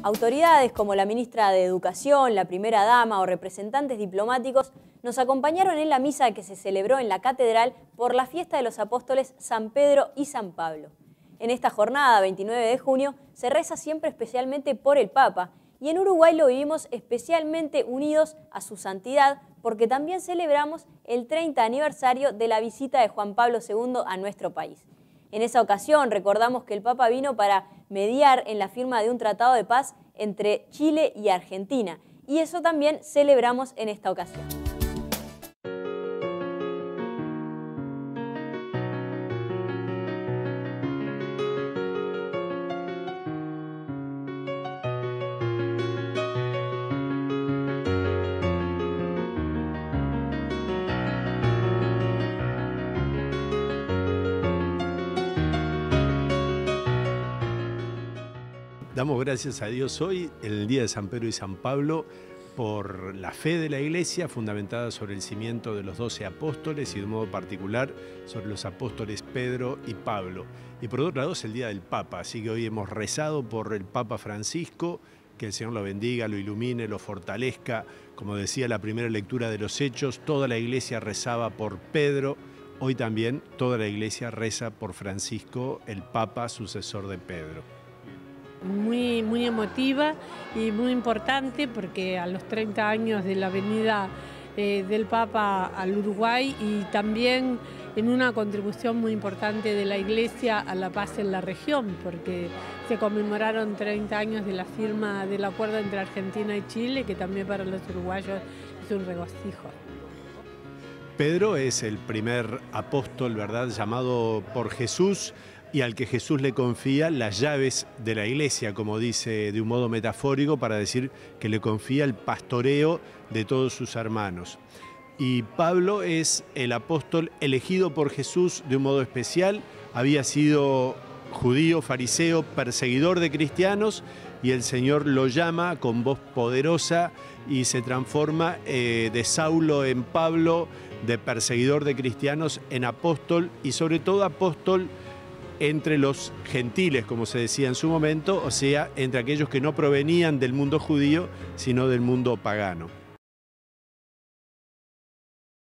Autoridades como la ministra de Educación, la primera dama o representantes diplomáticos nos acompañaron en la misa que se celebró en la catedral por la fiesta de los apóstoles San Pedro y San Pablo. En esta jornada, 29 de junio, se reza siempre especialmente por el Papa y en Uruguay lo vivimos especialmente unidos a su santidad porque también celebramos el 30 aniversario de la visita de Juan Pablo II a nuestro país. En esa ocasión recordamos que el Papa vino para mediar en la firma de un tratado de paz entre Chile y Argentina, y eso también celebramos en esta ocasión. Damos gracias a Dios hoy, en el día de San Pedro y San Pablo, por la fe de la Iglesia fundamentada sobre el cimiento de los 12 apóstoles y de un modo particular sobre los apóstoles Pedro y Pablo. Y por otro lado es el día del Papa, así que hoy hemos rezado por el Papa Francisco, que el Señor lo bendiga, lo ilumine, lo fortalezca. Como decía la primera lectura de los Hechos, toda la Iglesia rezaba por Pedro, hoy también toda la Iglesia reza por Francisco, el Papa sucesor de Pedro. Muy emotiva y muy importante porque a los 30 años de la venida del Papa al Uruguay y también en una contribución muy importante de la Iglesia a la paz en la región, porque se conmemoraron 30 años de la firma del acuerdo entre Argentina y Chile, que también para los uruguayos es un regocijo. Pedro es el primer apóstol, ¿verdad?, llamado por Jesús y al que Jesús le confía las llaves de la iglesia, como dice de un modo metafórico, para decir que le confía el pastoreo de todos sus hermanos. Y Pablo es el apóstol elegido por Jesús de un modo especial, había sido judío, fariseo, perseguidor de cristianos, y el Señor lo llama con voz poderosa y se transforma de Saulo en Pablo, de perseguidor de cristianos en apóstol, y sobre todo apóstol entre los gentiles, como se decía en su momento, o sea, entre aquellos que no provenían del mundo judío, sino del mundo pagano.